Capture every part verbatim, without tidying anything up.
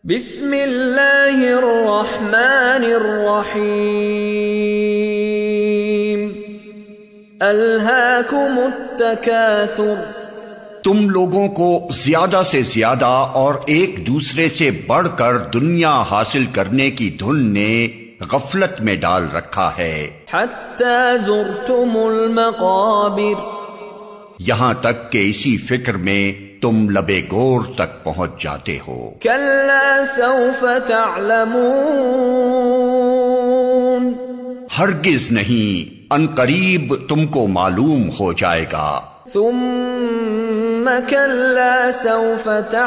بسم اللہ الرحمن الرحیم الہاکم التکاثر، تم لوگوں کو زیادہ سے زیادہ اور ایک دوسرے سے بڑھ کر دنیا حاصل کرنے کی دھن نے غفلت میں ڈال رکھا ہے، حتی زرتم المقابر، یہاں تک کہ اسی فکر میں تم لبے گور تک پہنچ جاتے ہو۔ کلا سوف تعلمون، ہرگز نہیں، ان قریب تم کو معلوم ہو جائے گا۔ ثم کلا سوف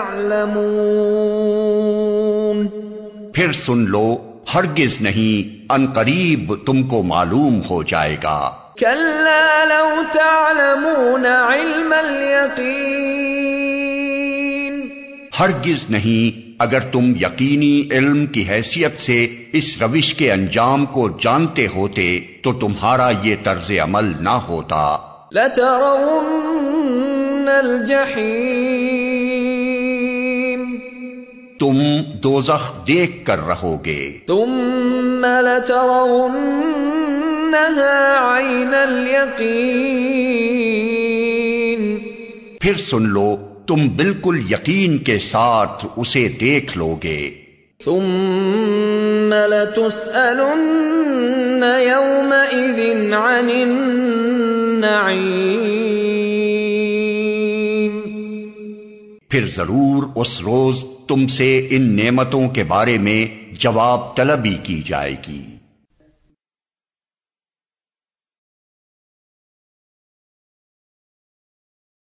تعلمون، پھر سن لو، ہرگز نہیں، ان قریب تم کو معلوم ہو جائے گا۔ کلا لو تعلمون علم الیقین، ہرگز نہیں، اگر تم یقینی علم کی حیثیت سے اس روش کے انجام کو جانتے ہوتے تو تمہارا یہ طرز عمل نہ ہوتا۔ لترون الجحیم، تم دوزخ دیکھ کر رہو گے۔ ثم لترونها عین الیقین، پھر سن لو، تم بالکل یقین کے ساتھ اسے دیکھ لو گے۔ ثم لتسألن یومئذ عن النعیم، پھر ضرور اس روز تم سے ان نعمتوں کے بارے میں جواب طلبی کی جائے گی۔